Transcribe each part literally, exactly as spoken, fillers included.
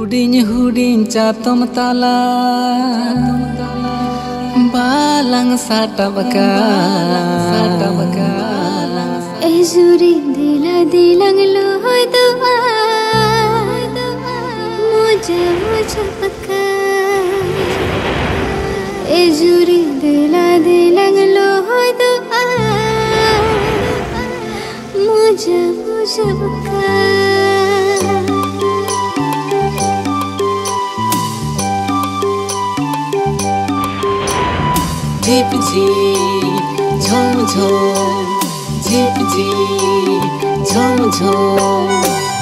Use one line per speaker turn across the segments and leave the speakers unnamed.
हुडिंग हुडिंग चातम ताला बालंग साटबका साटबका
एजुरी दिला दिलंग लो दुआ मुझे मुझे पक्का एजुरी दिला दिलंग लो दुआ मुझे मुझे पक्का
झिप झिप झोम झोम झिप झिप झोम झोम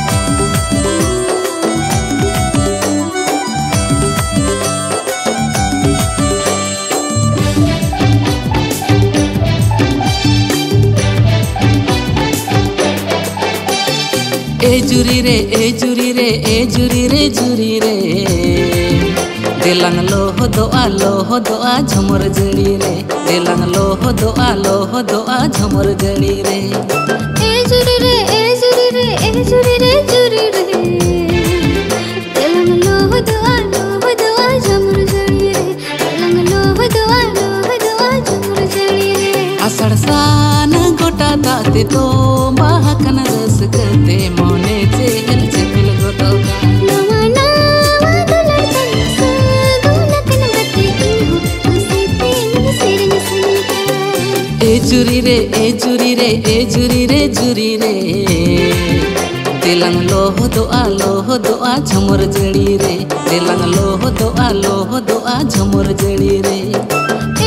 ए जुरी रे ए जुरी रे ए जुरी रे जुरी रे दिलंग लोह दोआ लोह दोआ झुमर जड़ी रे दिलंग लोह दोआ लोह दोआ झुमर जड़ी रे
ए जुरी रे ए जुरी रे ए जुरी रे जुरी रे दिलंग लोह दोआ लोह दोआ झुमर जड़ी रे दिलंग लोह दोआ लोह दोआ झुमर जड़ी रे
आषाढ़ सान गोटा दाते तो महकन रस करते मोने चेहल चेहल गोटोगा ए जुरी रे ए जुरी रे ए जुरी रे जुरी रे दिलंग लोह दोआ लोह दोआ झुमर जड़ी रे दिलंग लोह दोआ लोह दोआ झुमर जड़ी रे।